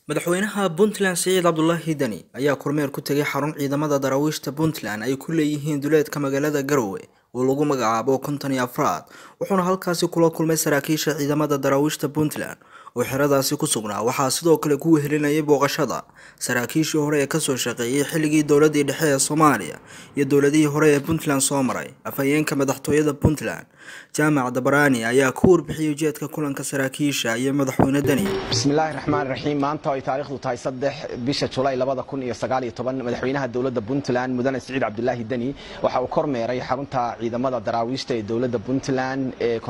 madaxweynaha Puntland Saciid Cabdullaahi Dani ayaa kormeer ku tagay xarun ciidamada daraawiishta Puntland ay ku leeyihiin duleedka magaalada Garowe oo lagu magacaabo 54 wuxuuna halkaasi kula kulmay saraakiisha ciidamada daraawiishta Puntland oo xiradaasi ku sugnaa waxaa sidoo kale ku wehelinayay booqashada saraakiishii hore ee ka soo shaqeeyay xilligii dowladda dhexe ee Soomaaliya iyo dowladihii hore ee Puntland soo maray afhayeenka madaxtooyada Puntland jaamac dabarani ayaa ku warbixiyay ujeedka kulanka saraakiisha iyo madaxweyne Dani bismillaahir rahmaanir rahiim maanta ay taariikhdu tahay 3 bisha July 2019 madaxweynaha dowladda Puntland mudane Saciid Cabdullaahi Dani waxa uu kormeeray xarunta ciidamada daraawiishta ee dowladda Puntland ee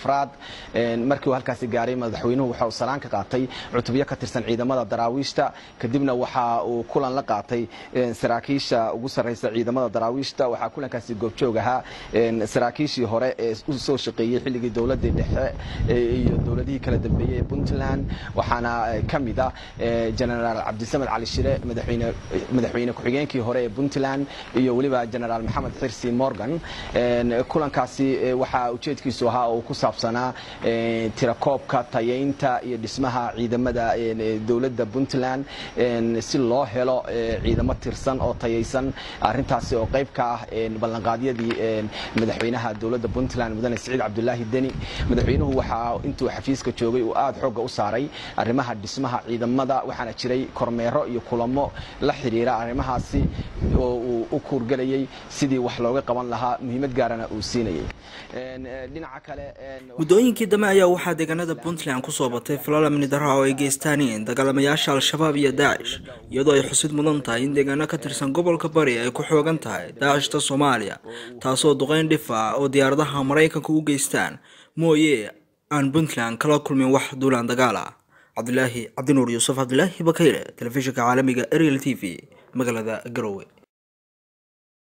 54 markii uu halkaas gaaray madaxweynuhu waxa uu salaan ka qaatay cutubyo ka tirsan ciidamada daraawiishta kadibna waxa uu kulan la qaatay saraakiisha ugu sareysa ciidamada daraawiishta waxa kulankaasi goobjoog ahaa saraakiishii hore ee soo shaqeeyay xilligii dowladda dhexe iyo dowladihii kala dambeeyay ee Puntland waxaana kamid ah General Cabdisamed Cali Shire madaxweyne ku-xigeenkii hore ee Puntland iyo waliba General Maxamed Xirsi Morgan kulankaasi waxa ujeedkiisu ahaa oo ku saabsanaa tirakoobka tayeynta iyo dhismaha ciidamada dowladda Puntland si loo helo ciidamo tirsan oo tayeysan arintaasi oo qayb ka ah ballanqaadyadii madaxweynaha dowladda Puntland mudane Saciid Cabdullaahi Dani madaxweynuhu waxa intuu xafiiska joogay uu aad xoog u saaray arrimaha dhismaha ciidamada waxaana jiray kormeero iyo kulamo la xiriira arrimahaasi oo uu u kuurgalayay sidii wax looga qaban lahaa muhiimad gaarana uu siinayay dhinaca kale muddooyinkii dambe ayaa waxaa deegaanada Puntland ku soo batay falal amni darro oo ay geystaan dagaalamayaasha al-shabaab iyo Daesh iyadoo ay xusid mudan tahay in deegaano ka tirsan gobolka Bari ay ku xoogan tahay Daeshta Soomaaliya taasoo duqeyn dhif ah oo diyaaradaha Mareykanka u geystaan mooyee aan Puntland kala kulmin wax duulaan dagaal ah Cabdilaahi Cabdinuur Yuusuf Cabdilaahi Bakayre telefishinka caalamiga Ariel TV magaalada Garowe.